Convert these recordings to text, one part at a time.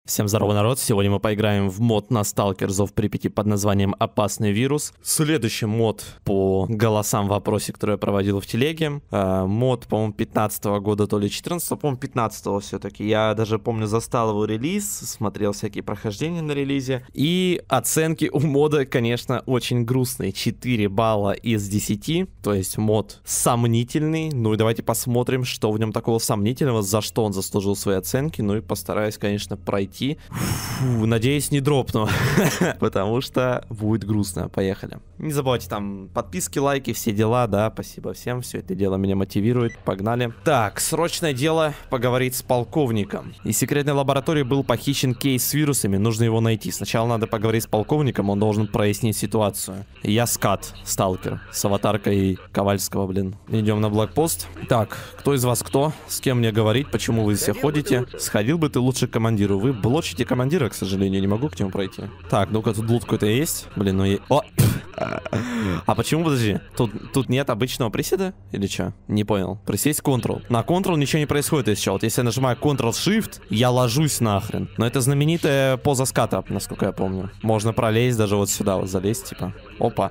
Всем здорово, народ! Сегодня мы поиграем в мод на Сталкер Зов Припяти под названием «Опасный вирус». Следующий мод по голосам в вопросе, который я проводил в телеге. Мод, по-моему, 15-го года, то ли 14-го, по-моему, 15-го все-таки. Я даже помню, застал его релиз, смотрел всякие прохождения на релизе. И оценки у мода, конечно, очень грустные. 4 балла из 10, то есть мод сомнительный. Ну и давайте посмотрим, что в нем такого сомнительного, за что он заслужил свои оценки. Ну и постараюсь, конечно, пройти. Фу, надеюсь, не дропну, потому что будет грустно. Поехали. Не забывайте там подписки, лайки, все дела, да, спасибо всем, все это дело меня мотивирует. Погнали. Так, срочное дело поговорить с полковником. Из секретной лаборатории был похищен кейс с вирусами, нужно его найти. Сначала надо поговорить с полковником, он должен прояснить ситуацию. Я Скат, сталкер, с аватаркой Ковальского, блин. Идем на блокпост. Так, кто из вас кто? С кем мне говорить? Почему вы все ходите? Сходил бы ты лучше к командиру. Вы блочите командира, к сожалению, не могу к нему пройти. Так, ну-ка, тут лут какой-то есть. Блин, ну и... О! А почему, подожди, тут нет обычного приседа? Или что? Не понял. Присесть Ctrl. На Ctrl ничего не происходит еще. Вот если я нажимаю Ctrl-Shift, я ложусь нахрен. Но это знаменитая поза ската, насколько я помню. Можно пролезть даже вот сюда, вот залезть, типа. Опа.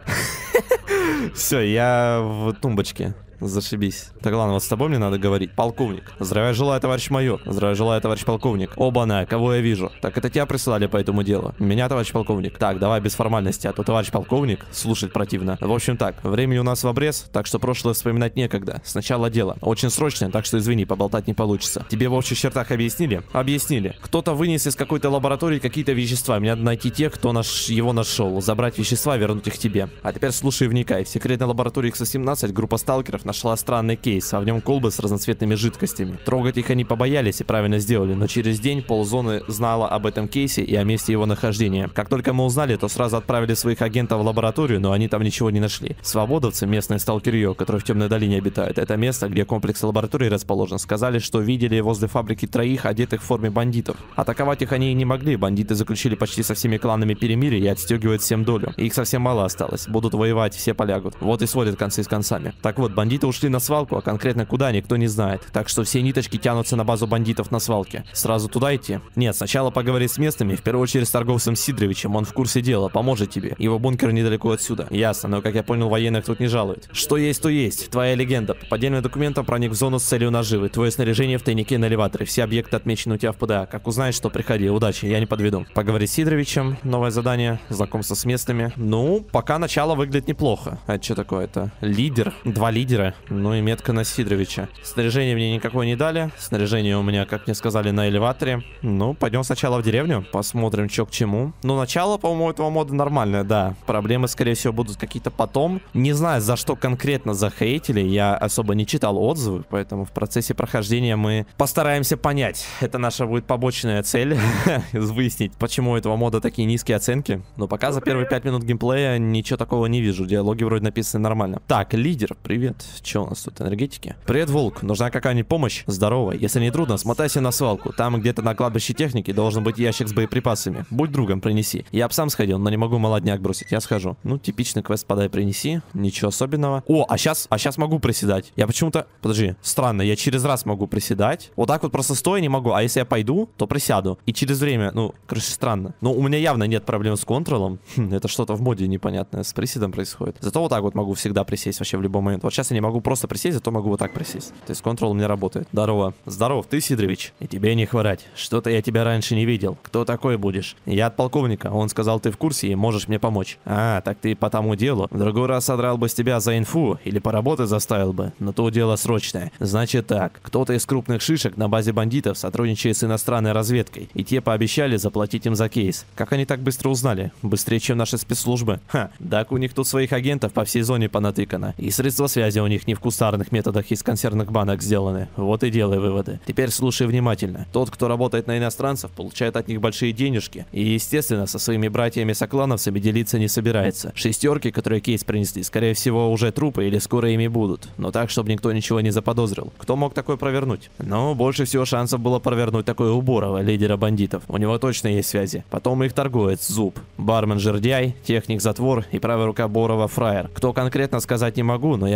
Все, я в тумбочке. Зашибись. Так, ладно, вот с тобой мне надо говорить. Полковник. Здравия желаю, товарищ майор. Здравия желаю, товарищ полковник. Оба-на, кого я вижу? Так, это тебя присылали по этому делу. Меня, товарищ полковник. Так, давай без формальности, а то товарищ полковник слушать противно. В общем так, времени у нас в обрез, так что прошлое вспоминать некогда. Сначала дело. Очень срочное, так что извини, поболтать не получится. Тебе в общих чертах объяснили? Объяснили. Кто-то вынес из какой-то лаборатории какие-то вещества. Мне надо найти тех, кто его нашел. Забрать вещества, вернуть их тебе. А теперь слушай и вникай. В секретной лаборатории X-17 группа сталкеров нашла странный кейс, а в нем колбы с разноцветными жидкостями. Трогать их они побоялись и правильно сделали, но через день ползоны знала об этом кейсе и о месте его нахождения. Как только мы узнали, то сразу отправили своих агентов в лабораторию, но они там ничего не нашли. Свободовцы, местные сталкерье, которые в Темной долине обитают, это место, где комплекс лаборатории расположен, сказали, что видели возле фабрики троих, одетых в форме бандитов. Атаковать их они и не могли, бандиты заключили почти со всеми кланами перемирие и отстегивают всем долю. Их совсем мало осталось, будут воевать, все полягут. Вот и сводят концы с концами. Так вот, бандиты ушли на свалку, а конкретно куда, никто не знает. Так что все ниточки тянутся на базу бандитов на свалке. Сразу туда идти? Нет, сначала поговори с местными, в первую очередь с торговцем Сидоровичем, он в курсе дела, поможет тебе. Его бункер недалеко отсюда. Ясно, но как я понял, военных тут не жалуют. Что есть, то есть. Твоя легенда. По поддельным документам проник в зону с целью наживы. Твое снаряжение в тайнике на элеваторе. Все объекты отмечены у тебя в ПДА. Как узнаешь, что приходи. Удачи, я не подведу. Поговори с Сидоровичем. Новое задание. Знакомство с местными. Ну, пока начало выглядит неплохо. А это что такое? Это лидер. 2 лидера. Ну и метка на Сидоровича. Снаряжение мне никакое не дали. Снаряжение у меня, как мне сказали, на элеваторе. Ну, пойдем сначала в деревню. Посмотрим, что к чему. Ну, начало, по-моему, этого мода нормальное, да. Проблемы, скорее всего, будут какие-то потом. Не знаю, за что конкретно захейтили. Я особо не читал отзывы, поэтому в процессе прохождения мы постараемся понять. Это наша будет побочная цель. Выяснить, почему у этого мода такие низкие оценки. Но пока за первые 5 минут геймплея ничего такого не вижу. Диалоги вроде написаны нормально. Так, лидер, привет. Что у нас тут? Энергетики. Привет, Волк. Нужна какая-нибудь помощь? Здорово. Если не трудно, смотайся на свалку. Там где-то на кладбище техники должен быть ящик с боеприпасами. Будь другом, принеси. Я бы сам сходил, но не могу молодняк бросить. Я схожу. Ну, типичный квест подай, принеси. Ничего особенного. О, а сейчас могу приседать. Я почему-то... Подожди. Странно, я через раз могу приседать. Вот так вот просто стоя не могу. А если я пойду, то присяду. И через время... Ну, короче, странно. Но у меня явно нет проблем с контролом. Это что-то в моде непонятное с приседом происходит. Зато вот так вот могу всегда присесть вообще в любой момент. Вот сейчас я не могу просто присесть, зато могу вот так присесть. То есть контрол у меня работает. Здорово. Здоров, ты Сидорович. И тебе не хворать. Что-то я тебя раньше не видел. Кто такой будешь? Я от полковника. Он сказал, ты в курсе и можешь мне помочь. А, так ты по тому делу. В другой раз содрал бы с тебя за инфу или поработать заставил бы. Но то дело срочное. Значит так. Кто-то из крупных шишек на базе бандитов сотрудничает с иностранной разведкой. И те пообещали заплатить им за кейс. Как они так быстро узнали? Быстрее, чем наши спецслужбы. Ха. Так у них тут своих агентов по всей зоне понатыкано. И средства связи у них не в кустарных методах из консервных банок сделаны. Вот и делай выводы. Теперь слушай внимательно. Тот, кто работает на иностранцев, получает от них большие денежки. И, естественно, со своими братьями-соклановцами делиться не собирается. Шестерки, которые кейс принесли, скорее всего, уже трупы или скоро ими будут. Но так, чтобы никто ничего не заподозрил. Кто мог такое провернуть? Ну, больше всего шансов было провернуть такое у Борова, лидера бандитов. У него точно есть связи. Потом их торговец Зуб, бармен Жердяй, техник Затвор и правая рука Борова Фраер. Кто конкретно сказать не могу, но я попросил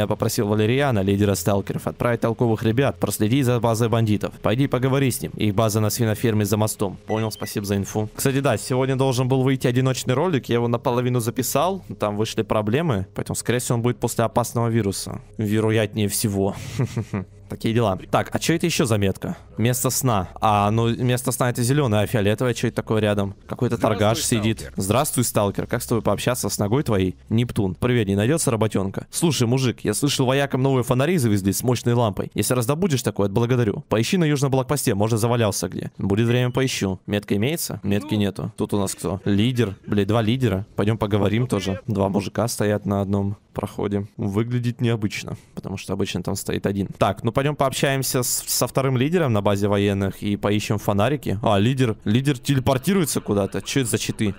Валериана, лидера сталкеров, отправить толковых ребят, проследи за базой бандитов. Пойди поговори с ним. Их база на свиноферме за мостом. Понял, спасибо за инфу. Кстати, да, сегодня должен был выйти одиночный ролик, я его наполовину записал, там вышли проблемы, поэтому, скорее всего, он будет после опасного вируса. Вероятнее всего. Такие дела. Так, а что это еще за метка? Место сна. А, ну, место сна это зеленое, а фиолетовое что это такое рядом? Какой-то торгаш сидит. Сталкер. Здравствуй, сталкер. Как с тобой пообщаться с ногой твоей? Нептун. Привет, не найдется работенка? Слушай, мужик, я слышал, воякам новые фонари завезли с мощной лампой. Если раздобудешь такое, отблагодарю. Поищи на южном блокпосте, может завалялся где. Будет время, поищу. Метка имеется? Метки нету. Тут у нас кто? Лидер. Блядь, 2 лидера. Пойдем поговорим тоже. 2 мужика стоят на одном проходе. Выглядит необычно, потому что обычно там стоит один. Так, ну пойдем пообщаемся со вторым лидером на базе военных и поищем фонарики. А, лидер телепортируется куда-то. Че это за читы?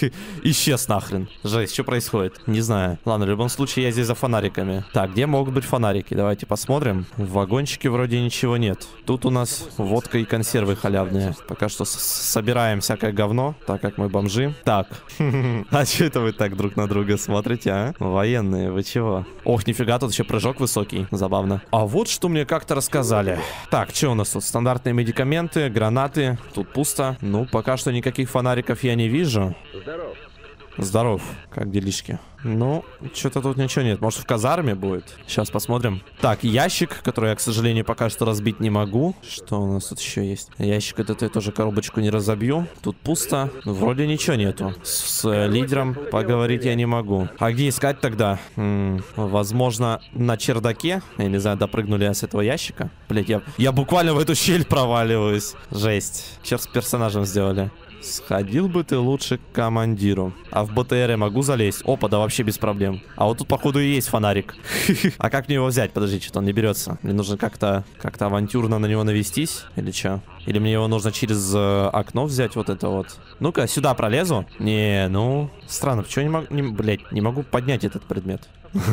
Исчез нахрен. Жесть, что происходит? Не знаю. Ладно, в любом случае я здесь за фонариками. Так, где могут быть фонарики? Давайте посмотрим. В вагончике вроде ничего нет. Тут у нас водка и консервы халявные. Пока что собираем всякое говно, так как мы бомжи. Так. А что это вы так друг на друга смотрите, а? Военные. Вы чего? Ох, нифига, тут еще прыжок высокий. Забавно. А вот что мне как-то рассказали. Так, что у нас тут? Стандартные медикаменты, гранаты. Тут пусто. Ну, пока что никаких фонариков я не вижу. Здоров. Здоров. Как делишки? Ну, что-то тут ничего нет. Может, в казарме будет? Сейчас посмотрим. Так, ящик, который я, к сожалению, пока что разбить не могу. Что у нас тут еще есть? Ящик этот я тоже коробочку не разобью. Тут пусто. Вроде ничего нету. С лидером поговорить я не могу. А где искать тогда? Возможно, на чердаке? Я не знаю, допрыгнули я с этого ящика. Блять, я буквально в эту щель проваливаюсь. Жесть. Черт с персонажем сделали. Сходил бы ты лучше к командиру. А в БТР я могу залезть? Опа, да вообще без проблем. А вот тут, походу, и есть фонарик. А как мне его взять? Подожди, что-то он не берется. Мне нужно как-то авантюрно на него навестись. Или что? Или мне его нужно через окно взять, вот это вот. Ну-ка, сюда пролезу. Не, ну, странно, почему я не могу... Блять, не могу поднять этот предмет.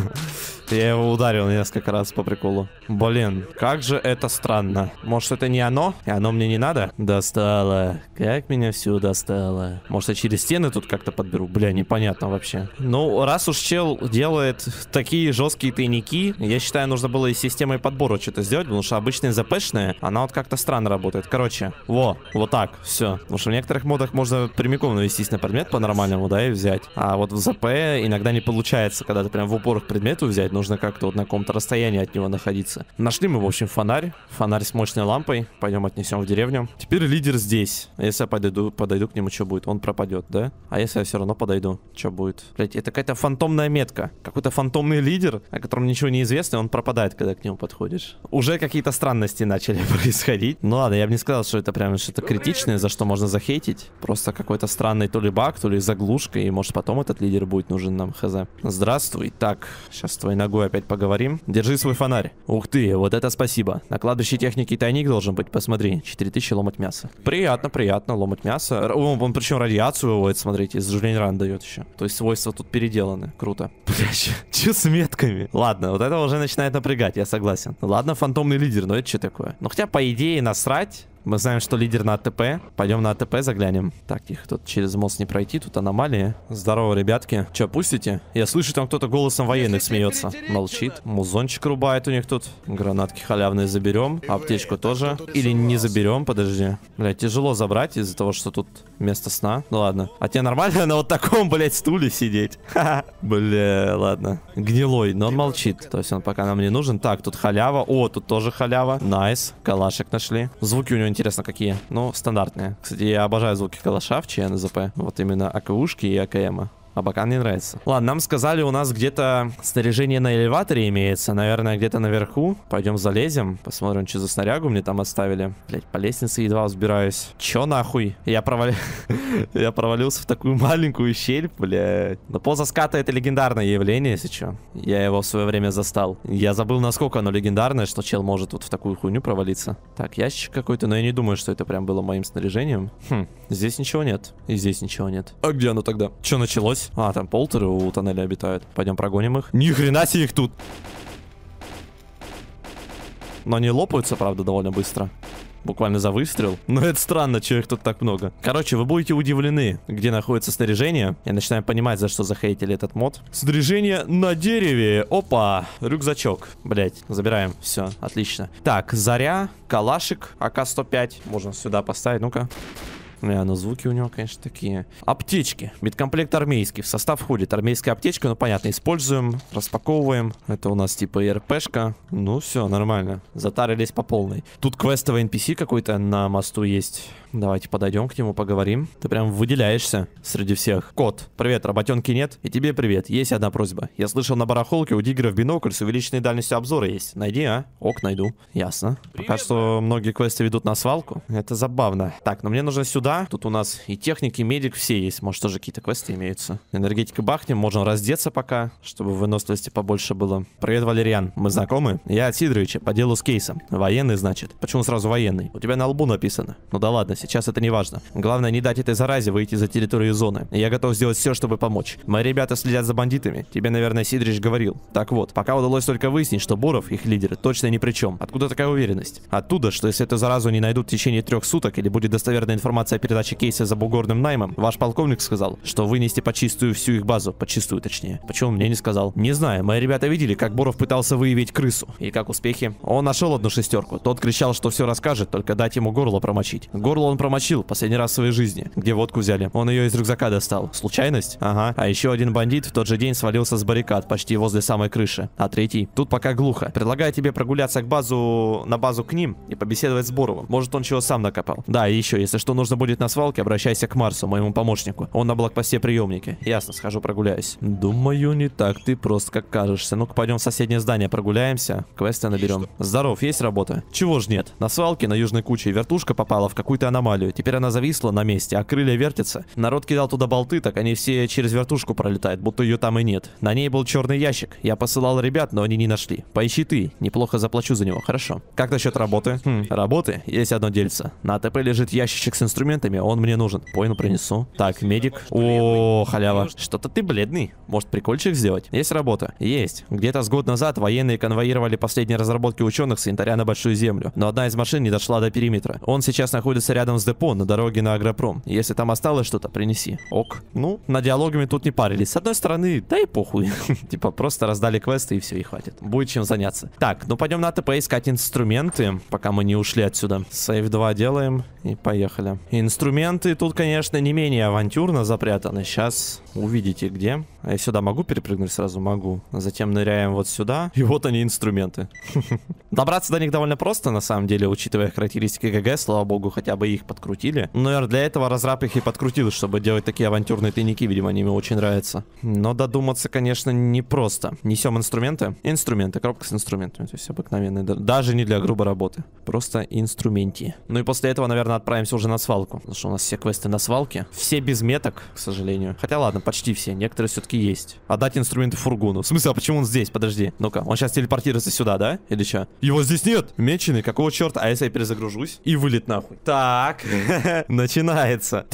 Я его ударил несколько раз по приколу. Блин, как же это странно. Может, это не оно? И оно мне не надо? Достало. Как меня все достало. Может, я через стены тут как-то подберу? Бля, непонятно вообще. Ну, раз уж чел делает такие жесткие тайники, я считаю, нужно было и с системой подбора что-то сделать, потому что обычная ЗПшная, она вот как-то странно работает. Короче, вот так, все. Потому что в некоторых модах можно прямиком навестись на предмет по-нормальному, да, и взять. А вот в ЗП иногда не получается, когда ты прям в упор к предмету взять, нужно как-то вот на каком-то расстоянии от него находиться. Нашли мы, в общем, фонарь. Фонарь с мощной лампой. Пойдем отнесем в деревню. Теперь лидер здесь. А если я подойду к нему, что будет? Он пропадет, да? А если я все равно подойду, что будет? Блять, это какая-то фантомная метка. Какой-то фантомный лидер, о котором ничего не известно, и он пропадает, когда к нему подходишь. Уже какие-то странности начали происходить. Ну ладно, я бы не сказал, что это прям что-то критичное, за что можно захейтить. Просто какой-то странный то ли баг, то ли заглушка, и может потом этот лидер будет нужен нам, хз. Здравствуй. Так, сейчас с твоей ногой опять поговорим. Держи свой фонарь. Ух ты, вот это спасибо. На кладбище техники тайник должен быть, посмотри. 4000 ломать мясо. Приятно, приятно, ломать мясо. Он причем радиацию выводит, смотрите, из Жульниран дает еще. То есть свойства тут переделаны. Круто. Бля, че с метками? Ладно, вот это уже начинает напрягать, я согласен. Ладно, фантомный лидер, но это что такое? Ну хотя, по идее, насрать. Мы знаем, что лидер на АТП. Пойдем на АТП заглянем. Так, тихо, тут через мост не пройти, тут аномалии. Здорово, ребятки. Че, пустите? Я слышу, там кто-то голосом военных смеется. Молчит. Музончик рубает у них тут. Гранатки халявные заберем. Аптечку тоже. Или не заберем, подожди. Блядь, тяжело забрать из-за того, что тут место сна. Ну ладно. А тебе нормально на вот таком, блядь, стуле сидеть? Бля, ладно. Гнилой, но он молчит. То есть он пока нам не нужен. Так, тут халява. О, тут тоже халява. Найс. Калашек нашли. Звуки у него интересно какие. Ну, стандартные. Кстати, я обожаю звуки калаша в ЧНЗП. Вот именно АКУшки и АКМа. А Бакан не нравится. Ладно, нам сказали, у нас где-то снаряжение на элеваторе имеется. Наверное, где-то наверху. Пойдем залезем. Посмотрим, что за снарягу мне там оставили. Блять, по лестнице едва взбираюсь. Чё нахуй? Я провалился в такую маленькую щель, блядь. Но поза ската — это легендарное явление, если чё. Я его в свое время застал. Я забыл, насколько оно легендарное, что чел может вот в такую хуйню провалиться. Так, ящик какой-то, но я не думаю, что это прям было моим снаряжением. Здесь ничего нет. И здесь ничего нет. А где оно тогда? Чё началось? А, там полтеры у тоннеля обитают. Пойдем прогоним их. Ни хрена себе их тут. Но они лопаются, правда, довольно быстро. буквально за выстрел. Но это странно, что их тут так много. Короче, вы будете удивлены, где находится снаряжение. Я начинаю понимать, за что захейтили этот мод. Снаряжение на дереве. Опа, рюкзачок. Блять, забираем. Все, отлично. Так, заря, калашик, АК-105. Можно сюда поставить, ну-ка. Ну, звуки у него, конечно, такие. Аптечки. Медкомплект армейский. В состав входит армейская аптечка. Ну, понятно, используем, распаковываем. Это у нас типа РПшка. Ну, все, нормально. Затарились по полной. Тут квестовый NPC какой-то на мосту есть. Давайте подойдем к нему, поговорим. Ты прям выделяешься среди всех. Кот, привет, работенки нет? И тебе привет. Есть одна просьба. Я слышал, на барахолке у диггеров бинокль с увеличенной дальностью обзора есть. Найди, а? Ок, найду. Ясно. Привет. Пока что многие квесты ведут на свалку. Это забавно. Так, но мне нужно сюда. Тут у нас и техник, и медик все есть. Может, тоже какие-то квесты имеются. Энергетика бахнем. Можно раздеться пока, чтобы выносливости побольше было. Привет, Валериан. Мы знакомы? Я от Сидоровича, по делу с кейсом. Военный, значит. Почему сразу военный? У тебя на лбу написано. Ну да ладно, сейчас это не важно. Главное, не дать этой заразе выйти за территорию зоны. Я готов сделать все, чтобы помочь. Мои ребята следят за бандитами. Тебе, наверное, Сидорович говорил. Так вот, пока удалось только выяснить, что Боров, их лидер, точно ни при чем. Откуда такая уверенность? Оттуда, что если эту заразу не найдут в течение 3 суток или будет достоверная информация о передаче кейса за бугорным наймом, ваш полковник сказал, что вынести почистую всю их базу. Почистую, точнее. Почему мне не сказал? Не знаю. Мои ребята видели, как Боров пытался выявить крысу. И как успехи? Он нашел одну шестерку. Тот кричал, что все расскажет, только дать ему горло промочить. Горло он промочил последний раз в своей жизни. Где водку взяли? Он ее из рюкзака достал. Случайность? Ага. А еще один бандит в тот же день свалился с баррикад почти возле самой крыши. А третий? Тут пока глухо. Предлагаю тебе прогуляться на базу к ним и побеседовать с Боровым. Может, он чего сам накопал. Да, и еще, если что нужно будет на свалке, обращайся к Марсу, моему помощнику. Он на блокпосте приемники. Ясно, схожу прогуляюсь. Думаю, не так ты просто как кажешься. Ну-ка, пойдем в соседнее здание прогуляемся. Квесты наберем. Здоров, есть работа? Чего ж нет? На свалке на южной куче вертушка попала в какую-то аномалию. Теперь она зависла на месте, а крылья вертятся. Народ кидал туда болты, так они все через вертушку пролетают, будто ее там и нет. На ней был черный ящик. Я посылал ребят, но они не нашли. Поищи ты. Неплохо заплачу за него. Хорошо. Как насчет работы? Работы? Есть одно дельце. На АТП лежит ящичек с инструментами, он мне нужен. Понял, принесу. Так, медик. О, халява. Что-то ты бледный. Может, прикольчик сделать? Есть работа? Есть. Где-то с год назад военные конвоировали последние разработки ученых с янтаря на Большую Землю. Но одна из машин не дошла до периметра. Он сейчас находится рядом с депо на дороге на Агропром. Если там осталось что-то, принеси. Ок. Ну, на диалогами тут не парились. С одной стороны, да и похуй. Типа, просто раздали квесты и все, и хватит. Будет чем заняться. Так, ну пойдем на АТП искать инструменты, пока мы не ушли отсюда. Сейв 2 делаем и поехали. Инструменты тут, конечно, не менее авантюрно запрятаны. Сейчас увидите где. А я сюда могу перепрыгнуть сразу? Могу. Затем ныряем вот сюда. И вот они, инструменты. Добраться до них довольно просто, на самом деле, учитывая характеристики ГГ. Слава богу, хотя бы их подкрутили. Но, наверное, для этого разраб их и подкрутил, чтобы делать такие авантюрные тайники. Видимо, они ему очень нравятся. Но додуматься, конечно, непросто. Несем инструменты. Инструменты. Коробка с инструментами. То есть обыкновенные. Даже не для грубой работы. Просто инструменти. Ну и после этого, наверное, отправимся уже на свалку. Потому что у нас все квесты на свалке. Все без меток, к сожалению. Хотя ладно, почти все. Некоторые все-таки есть. Отдать инструменты фургону. В смысле, а почему он здесь? Подожди. Ну-ка, он сейчас телепортируется сюда, да? Или что? Его здесь нет. Меченый, какого черта? А если я перезагружусь? И вылет нахуй. Так. Начинается.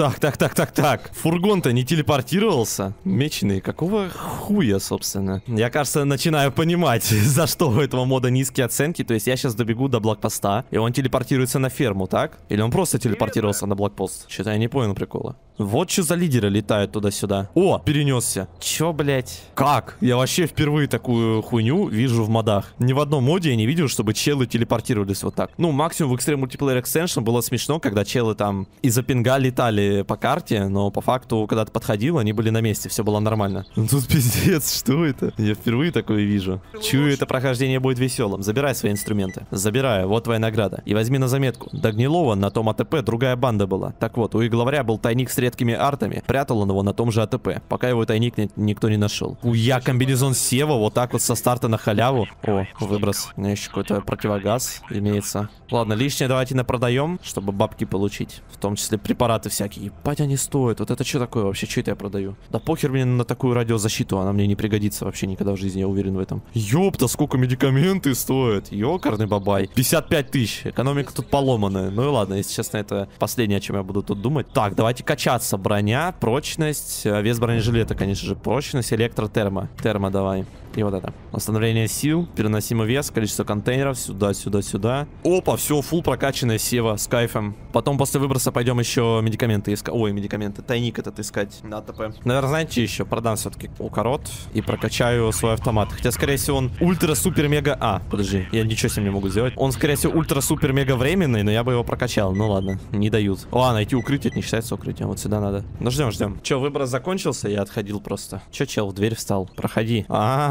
Так. Фургон-то не телепортировался? Меченый, какого хуя, собственно? Я, кажется, начинаю понимать, за что у этого мода низкие оценки. То есть я сейчас добегу до блокпоста, и он телепортируется на ферму, так? Или он просто телепортировался на блокпост? Что-то я не понял прикола. Вот что за лидеры летают туда-сюда. О, перенесся. Чё, блять? Как? Я вообще впервые такую хуйню вижу в модах. Ни в одном моде я не видел, чтобы челы телепортировались вот так. Ну, максимум в Extreme Multiplayer Extension было смешно, когда челы там из-за пинга летали по карте, но по факту, когда ты подходил, они были на месте, все было нормально. Тут пиздец, что это? Я впервые такое вижу. Чую, это прохождение будет веселым. Забирай свои инструменты. Забираю, вот твоя награда. И возьми на заметку. До Гнилова на том АТП другая банда была. Так вот, у их главаря был тайник с редкими артами. Прятал он его на том же АТП, пока его тайник никто не нашел. Уя, комбинезон Сева, вот так вот со старта на халяву. О, выброс. У меня еще какой-то противогаз имеется. Ладно, лишнее давайте напродаем, чтобы бабки получить. В том числе препараты всякие. Ебать, они стоят. Вот это что такое вообще? Что это я продаю? Да похер мне на такую радиозащиту. Она мне не пригодится вообще никогда в жизни, я уверен в этом. Ёпта, сколько медикаменты стоят. Ёкарный бабай. 55 тысяч. Экономика тут поломанная. Ну и ладно, если честно, это последнее, о чем я буду тут думать. Так, давайте качаться. Броня, прочность, вес бронежилета, конечно же, прочность, электротермо. Термо давай. И вот это. Восстановление сил, переносимый вес, количество контейнеров. Сюда, сюда, сюда. Опа, все, фул прокачанная сева с кайфом. Потом после выброса пойдем еще медикаменты искать. Ой, медикаменты. Тайник этот искать на АТП. Наверное, знаете еще? Продам все-таки укорот и прокачаю свой автомат. Хотя, скорее всего, он ультра-супер-мега... А, подожди, я ничего с ним не могу сделать. Он, скорее всего, ультра-супер-мега временный, но я бы его прокачал. Ну ладно, не дают. О, найти укрытие, это не считается укрытием. Вот сюда надо. Ну ждем, ждем. Че, выброс закончился? Я отходил просто. Че, чел, в дверь встал? Проходи.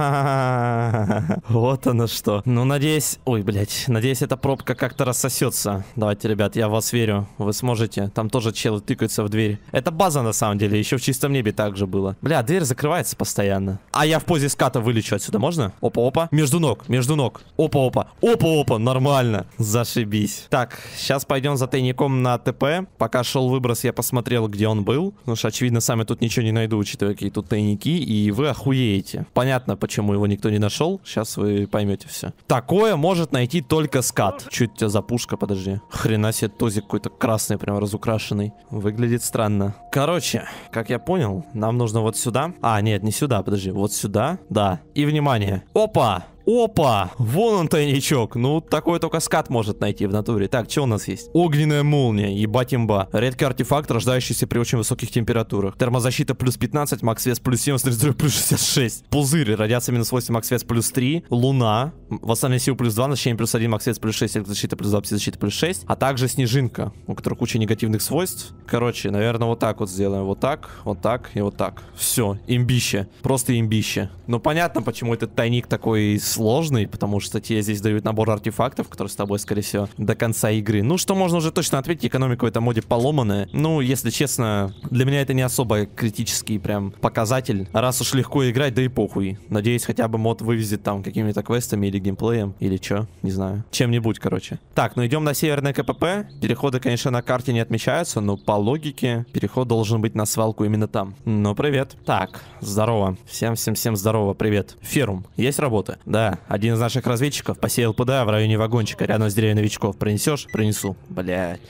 Вот оно что. Ну, надеюсь... Ой, блядь. Надеюсь, эта пробка как-то рассосется. Давайте, ребят, я в вас верю. Вы сможете. Там тоже челы тыкаются в дверь. Это база, на самом деле. Еще в чистом небе так же было. Бля, дверь закрывается постоянно. А я в позе ската вылечу отсюда. Можно? Опа-опа. Между ног. Между ног. Опа-опа. Опа-опа. Нормально. Зашибись. Так, сейчас пойдем за тайником на ТП. Пока шел выброс, я посмотрел, где он был. Потому что, очевидно, сами тут ничего не найду, учитывая, какие тут тайники. И вы охуеете. Понятно, почему его никто не нашел. Сейчас вы поймете все. Такое может найти только скат. Чуть тебя за пушка, подожди. Хрена себе, тозик какой-то красный, прям разукрашенный. Выглядит странно. Короче, как я понял, нам нужно вот сюда. А, нет, не сюда, подожди. Вот сюда. Да. И внимание. Опа! Опа! Вон он тайничок. Ну, такой только скат может найти в натуре. Так, что у нас есть? Огненная молния. Ебать имба. Редкий артефакт, рождающийся при очень высоких температурах. Термозащита плюс 15, макс вес плюс 7, здоровье плюс 66. Пузырь. Радиация минус 8, макс вес плюс 3. Луна. Восстановление сил плюс 2, насыщение плюс 1, макс вес плюс 6, защита плюс 2, защита плюс 6. А также снежинка, у которой куча негативных свойств. Короче, наверное, вот так вот сделаем. Вот так и вот так. Все, имбище. Просто имбище. Ну, понятно, почему этот тайник такой сложный, потому что тебе здесь дают набор артефактов, которые с тобой, скорее всего, до конца игры. Ну, что можно уже точно ответить, экономика в этом моде поломанная. Ну, если честно, для меня это не особо критический прям показатель. Раз уж легко играть, да и похуй. Надеюсь, хотя бы мод вывезет там какими-то квестами или геймплеем, или чё, не знаю. Чем-нибудь, короче. Так, ну идем на северное КПП. Переходы, конечно, на карте не отмечаются, но по логике переход должен быть на свалку именно там. Ну, привет. Так, здорово. Всем здорово, привет. Ферум, есть работа? Да, один из наших разведчиков посеял ПДА в районе вагончика, рядом с деревьями новичков. Принесешь? Принесу. Блять.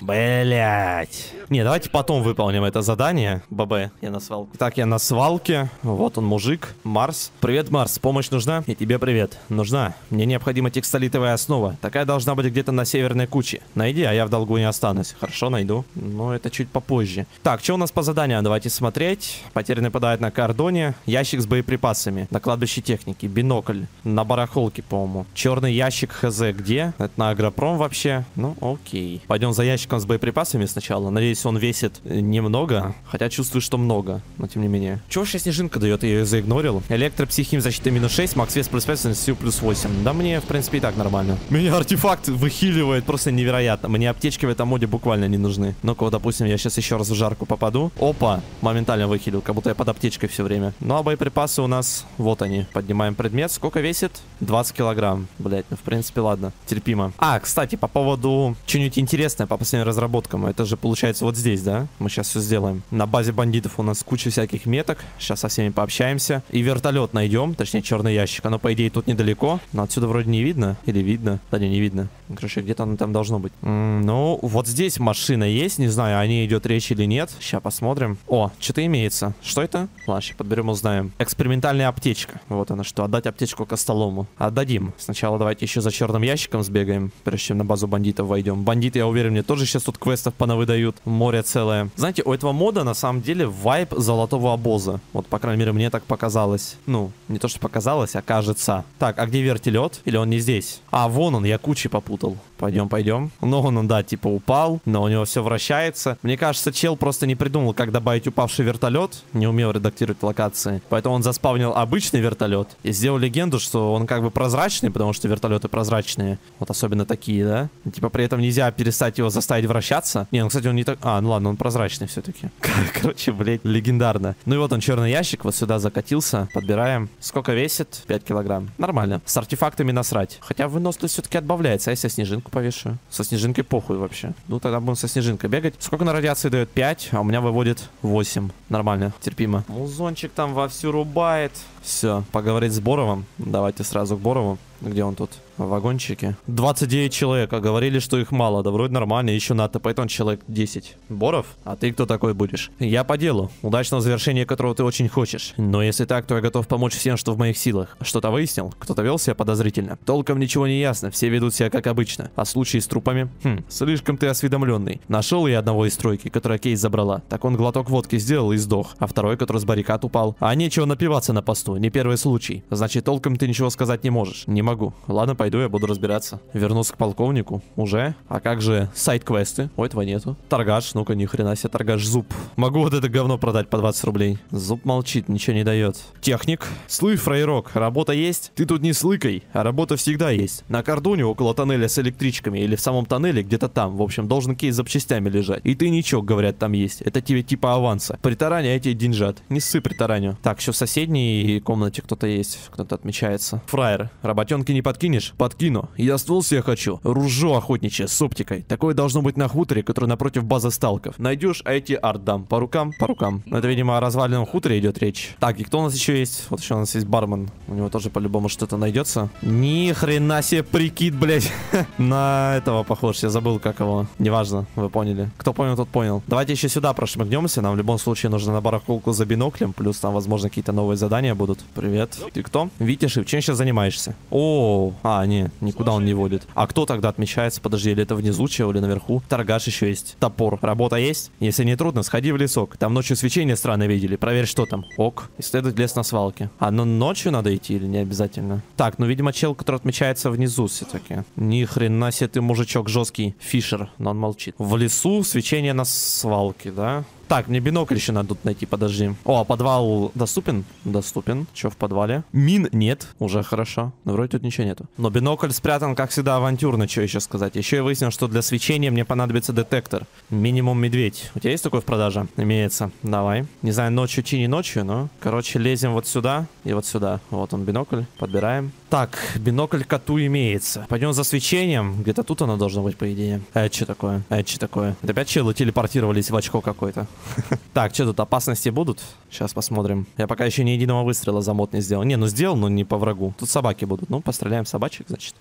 Не, давайте потом выполним это задание. ББ, я на свалке. Так, я на свалке. Вот он, мужик. Марс. Привет, Марс. Помощь нужна? И тебе привет. Нужна. Мне необходима текстолитовая основа. Такая должна быть где-то на северной куче. Найди, а я в долгу не останусь. Хорошо, найду. Но это чуть попозже. Так, что у нас по заданию? Давайте смотреть. Потерянный падает на кордоне. Ящик с боеприпасами. На кладбище техники. Бинокль. На барахолке, по-моему. Черный ящик хз где? Это на Агропром вообще. Ну, окей. Пойдем за ящиком с боеприпасами сначала. Надеюсь, он весит немного. Хотя чувствую, что много. Но тем не менее. Чего сейчас снежинка дает? Я ее заигнорил. Электропсихим защиты минус 6. Макс вес плюс 5, сил плюс 8. Да мне, в принципе, и так нормально. Меня артефакт выхиливает просто невероятно. Мне аптечки в этом моде буквально не нужны. Ну-ка, вот, допустим, я сейчас еще раз в жарку попаду. Опа! Моментально выхилил, как будто я под аптечкой все время. Ну, а боеприпасы у нас, вот они. Поднимаем предмет. Сколько весит? 20 килограмм. Блять, ну, в принципе, ладно. Терпимо. А, кстати, по поводу чего-нибудь интересное по последним разработкам. Это же получается вот здесь, да? Мы сейчас все сделаем. На базе бандитов у нас куча всяких меток. Сейчас со всеми пообщаемся. И вертолет найдем. Точнее, черный ящик. Оно, по идее, тут недалеко. Но отсюда вроде не видно. Или видно? Да не видно. Короче, где-то оно там должно быть. Ну, вот здесь машина есть. Не знаю, о ней идет речь или нет. Сейчас посмотрим. О, что-то имеется. Что это? Ладно, сейчас подберем, узнаем. Экспериментальная аптечка. Вот она что. Отдать аптечку Костолому. Отдадим. Сначала давайте еще за черным ящиком сбегаем, прежде чем на базу бандитов войдем. Бандиты, я уверен, мне тоже сейчас тут квестов понавыдают. Море целое. Знаете, у этого мода на самом деле вайб золотого обоза. Вот, по крайней мере, мне так показалось. Ну, не то, что показалось, а кажется. Так, а где вертолет? Или он не здесь? А, вон он, я кучи попутал. Пойдем. Ну, он, да, типа упал, но у него все вращается. Мне кажется, чел просто не придумал, как добавить упавший вертолет. Не умел редактировать локации. Поэтому он заспавнил обычный вертолет и сделал легенду, что он как бы прозрачный, потому что вертолеты прозрачные. Вот особенно такие, да? Типа при этом нельзя перестать его заставить вращаться. Не, ну, кстати, он не так... А, ну ладно, он прозрачный все-таки. Короче, блядь, легендарно. Ну и вот он, черный ящик, вот сюда закатился. Подбираем. Сколько весит? 5 килограмм. Нормально. С артефактами насрать. Хотя выносливость все-таки отбавляется. А если я снежинку повешу? Со снежинкой похуй вообще. Ну тогда будем со снежинкой бегать. Сколько на радиации дает? 5, а у меня выводит 8. Нормально, терпимо. Музончик там вовсю рубает. Все, поговорить с Боровым. Давайте сразу к Борову. Где он тут? В вагончике. 29 человек, а говорили, что их мало. Да вроде нормально, еще надо, поэтому человек 10. Боров? А ты кто такой будешь? Я по делу, удачного завершения которого ты очень хочешь. Но если так, то я готов помочь всем, что в моих силах. Что-то выяснил? Кто-то вел себя подозрительно? Толком ничего не ясно, все ведут себя как обычно. А случаи с трупами? Слишком ты осведомленный. Нашел я одного из тройки, которая Кейс забрала. Так он глоток водки сделал и сдох. А второй, который с баррикад упал. А нечего напиваться на посту, не первый случай. Значит, толком ты ничего сказать не можешь. Не могу. Ладно, пойду, я буду разбираться. Вернусь к полковнику. Уже? А как же сайд-квесты? Ой, этого нету. Торгаш, ну-ка, ни хрена себе, торгаш зуб. Могу вот это говно продать по 20 рублей. Зуб молчит, ничего не дает. Техник. Слышь, фраерок, работа есть? Ты тут не слыкай, а работа всегда есть. На кордоне около тоннеля с электричками или в самом тоннеле где-то там. В общем, должен кейс с запчастями лежать. И тайничок, говорят, там есть. Это тебе типа аванса. Притарань, а эти деньжат. Не ссы притараню. Так, еще в соседней комнате кто-то есть. Кто-то отмечается. Фраер, работенки не подкинешь? Подкину. Я ствол себе хочу. Ружье охотничье с оптикой. Такое должно быть на хуторе, который напротив базы сталков. Найдешь, а эти арт дам. По рукам? По рукам. Но это, видимо, о разваленном хуторе идет речь. Так, и кто у нас еще есть? Вот еще у нас есть бармен. У него тоже по-любому что-то найдется. Ни хрена себе прикид, блять. На этого похож. Я забыл, как его. Неважно, вы поняли. Кто понял, тот понял. Давайте еще сюда прошмыгнемся. Нам в любом случае нужно на барахолку за биноклем. Плюс там, возможно, какие-то новые задания будут. Привет. Ты кто? Витя Шип, чем сейчас занимаешься? О, не, никуда он не водит. А кто тогда отмечается? Подожди, или это внизу чего, или наверху? Торгаш еще есть. Топор. Работа есть? Если не трудно, сходи в лесок. Там ночью свечение странно видели. Проверь, что там. Ок. Исследовать лес на свалке. А, ну ночью надо идти или не обязательно? Так, ну, видимо, чел, который отмечается внизу все-таки. Ни хрена себе ты, мужичок жесткий. Фишер, но он молчит. В лесу свечение на свалке, да? Так, мне бинокль еще надо тут найти, подожди. О, а подвал доступен? Доступен. Че в подвале? Мин нет. Уже хорошо. Но вроде тут ничего нету. Но бинокль спрятан, как всегда, авантюрно, что еще сказать. Еще я выяснил, что для свечения мне понадобится детектор. Минимум медведь. У тебя есть такой в продаже? Имеется. Давай. Не знаю, ночью чи не ночью, но... Короче, лезем вот сюда и вот сюда. Вот он, бинокль. Подбираем. Так, бинокль коту имеется. Пойдем за свечением. Где-то тут оно должно быть, по идее. Это что такое? Это что такое? Это опять челы телепортировались в очко какое-то. Так, что тут, опасности будут? Сейчас посмотрим. Я пока еще ни единого выстрела за мод не сделал. Не, ну сделал, но не по врагу. Тут собаки будут. Ну, постреляем собачек, значит.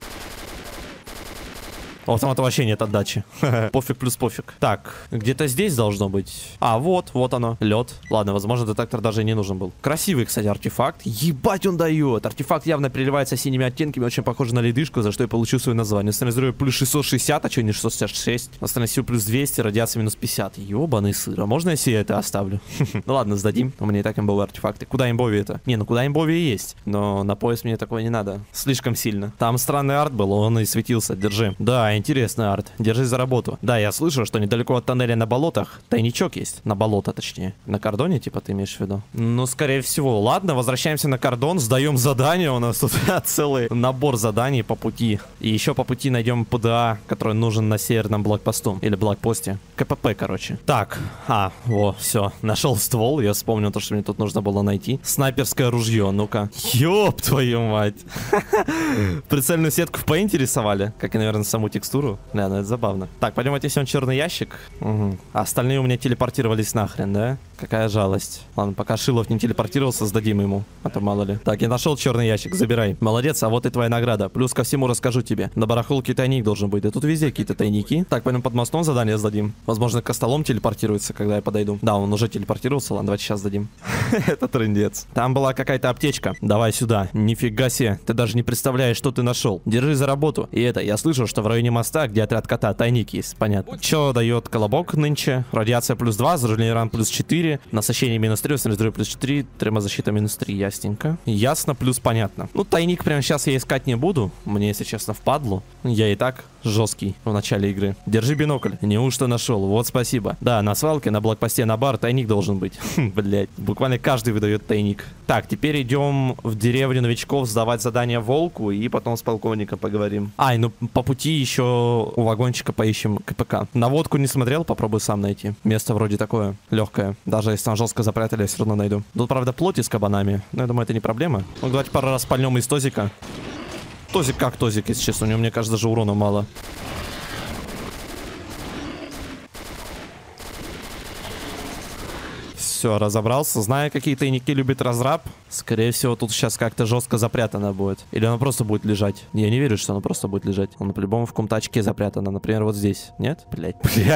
Вот там это вообще нет отдачи. Пофиг плюс пофиг. Так, где-то здесь должно быть. А, вот оно. Лед. Ладно, возможно, детектор даже и не нужен был. Красивый, кстати, артефакт. Ебать он дает. Артефакт явно переливается синими оттенками, очень похож на ледышку, за что я получил свое название. Остальное здоровье плюс 660, а что не 666? Остальное сил плюс 200, радиация минус 50. Ебаный сыр. А можно я себе это оставлю? Ну ладно, сдадим. У меня и так имбовые артефакты. Куда имбовее это? Не, ну куда имбовее есть. Но на пояс мне такого не надо. Слишком сильно. Там странный арт был, он и светился. Держи. Да, интересный арт. Держись за работу. Да, я слышал, что недалеко от тоннеля на болотах тайничок есть. На болото, точнее. На кордоне, типа, ты имеешь в виду? Ну, скорее всего. Ладно, возвращаемся на кордон, сдаем задание. У нас тут целый набор заданий по пути. И еще по пути найдем ПДА, который нужен на северном блокпосту. Или блокпосте. КПП, короче. Так. Все. Нашел ствол. Я вспомнил то, что мне тут нужно было найти. Снайперское ружье. Ну-ка. Ёб твою мать. Прицельную сетку поинтересовали. Как и, наверное, саму текстуру. Да, ну это забавно. Так, пойдем отнесем черный ящик. Угу. А остальные у меня телепортировались нахрен, да? Какая жалость. Ладно, пока Шилов не телепортировался, сдадим ему. А то мало ли. Так, я нашел черный ящик, забирай. Молодец, а вот и твоя награда. Плюс ко всему расскажу тебе. На барахолке тайник должен быть. Да тут везде какие-то тайники. Так, пойдем под мостом задание сдадим. Возможно, Костолом телепортируется, когда я подойду. Да, он уже телепортировался. Ладно, давайте сейчас сдадим. Это трындец. Там была какая-то аптечка. Давай сюда. Нифига себе. Ты даже не представляешь, что ты нашел. Держи за работу. И это, я слышал, что в районе моста, где отряд кота, тайник есть. Понятно. Что дает колобок нынче? Радиация плюс 2, заражение ран плюс 4, насыщение минус 3, здоровье плюс 4, термозащита минус 3. Ясненько. Ясно плюс понятно. Ну, тайник прямо сейчас я искать не буду. Мне, если честно, впадлу. Я и так жесткий в начале игры. Держи бинокль. Неужто нашел? Вот спасибо. Да, на свалке, на блокпосте, на бар тайник должен быть. Блять. Буквально каждый выдает тайник. Так, теперь идем в деревню новичков сдавать задание волку и потом с полковником поговорим. Ай, ну по пути еще у вагончика поищем КПК. На водку не смотрел, попробую сам найти. Место вроде такое легкое. Даже если там жестко запрятали, я все равно найду. Тут, правда, плоти с кабанами. Но я думаю, это не проблема. Ну, давайте пару раз пальнем из тозика. Тозик как тозик, если честно. У него, мне кажется, даже урона мало. Все, разобрался. Знаю, какие тайники любит разраб. Скорее всего, тут сейчас как-то жестко запрятано будет. Или оно просто будет лежать. Я не верю, что оно просто будет лежать. Оно по-любому в каком-то очке запрятано. Например, вот здесь. Нет? Блять.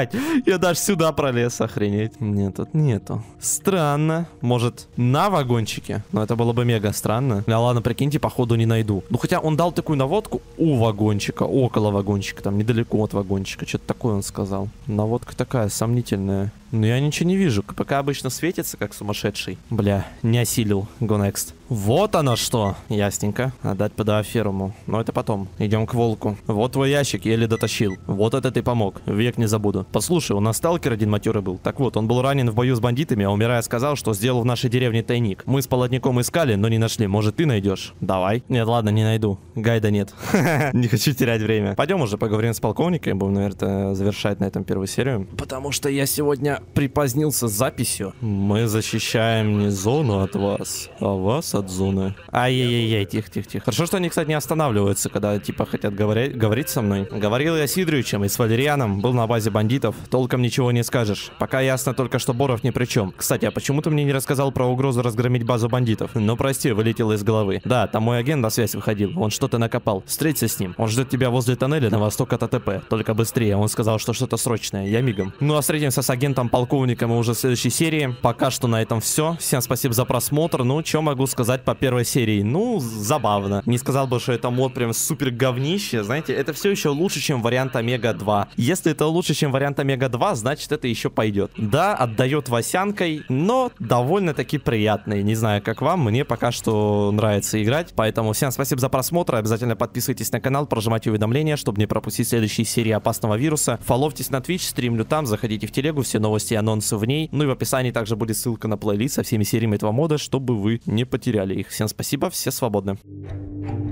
Я даже сюда пролез, охренеть. Нет, тут нету. Странно. Может, на вагончике? Но это было бы мега странно. Да ладно, прикиньте, походу не найду. Ну, хотя он дал такую наводку у вагончика, около вагончика, там недалеко от вагончика. Что-то такое он сказал. Наводка такая сомнительная. Но я ничего не вижу. КПК обычно светится, как сумасшедший. Бля, не осилил. Go next. Вот оно что. Ясненько. Отдать ПДА-ферму. Но это потом. Идем к волку. Вот твой ящик, еле дотащил. Вот это ты помог. Век не забуду. Послушай, у нас сталкер один матерый был. Так вот, он был ранен в бою с бандитами, а умирая сказал, что сделал в нашей деревне тайник. Мы с полотником искали, но не нашли. Может, ты найдешь? Давай. Нет, ладно, не найду. Гайда нет. Не хочу терять время. Пойдем уже поговорим с полковником. Будем, наверное, завершать на этом первую серию. Потому что я сегодня припозднился с записью. Мы защищаем не зону от вас, а вас от зоны. Ай-яй-яй, тихо. Хорошо, что они, кстати, не останавливаются, когда, типа, хотят говорить со мной. Говорил я с Сидоровичем и с Валерианом, был на базе бандитов. Толком ничего не скажешь. Пока ясно только, что Боров ни при чем. Кстати, а почему ты мне не рассказал про угрозу разгромить базу бандитов? Ну, прости, вылетело из головы. Да, там мой агент на связь выходил. Он что-то накопал. Встреться с ним. Он ждет тебя возле тоннеля на восток от АТП. Только быстрее. Он сказал, что что-то срочное. Я мигом. Ну, а встретимся с агентом полковником и уже в следующей серии. Пока что на этом все. Всем спасибо за просмотр. Ну, что могу сказать по первой серии? Ну, забавно. Не сказал бы, что это мод прям супер говнище. Знаете, это все еще лучше, чем вариант Омега 2. Если это лучше, чем вариант Омега 2, значит, это еще пойдет. Да, отдает Васянкой, но довольно-таки приятный. Не знаю, как вам, мне пока что нравится играть. Поэтому всем спасибо за просмотр. Обязательно подписывайтесь на канал, прожимайте уведомления, чтобы не пропустить следующие серии опасного вируса. Фоловьтесь на Twitch, стримлю там, заходите в телегу, все новости и анонсы в ней. Ну и в описании также будет ссылка на плейлист со всеми сериями этого мода, чтобы вы не потеряли их. Всем спасибо, все свободны.